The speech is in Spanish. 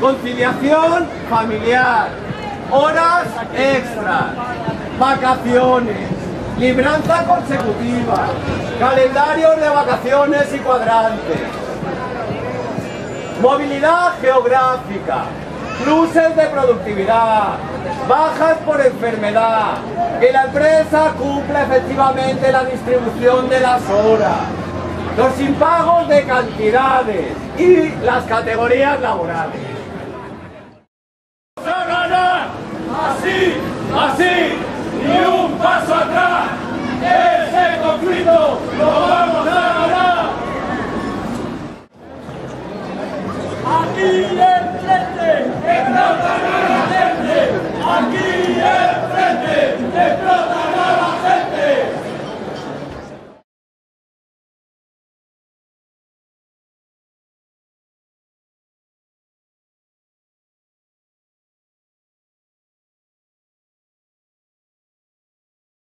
conciliación familiar, horas extras, vacaciones, libranza consecutiva, calendarios de vacaciones y cuadrantes, movilidad geográfica, pluses de productividad, bajas por enfermedad, que la empresa cumpla efectivamente la distribución de las horas, los impagos de cantidades y las categorías laborales.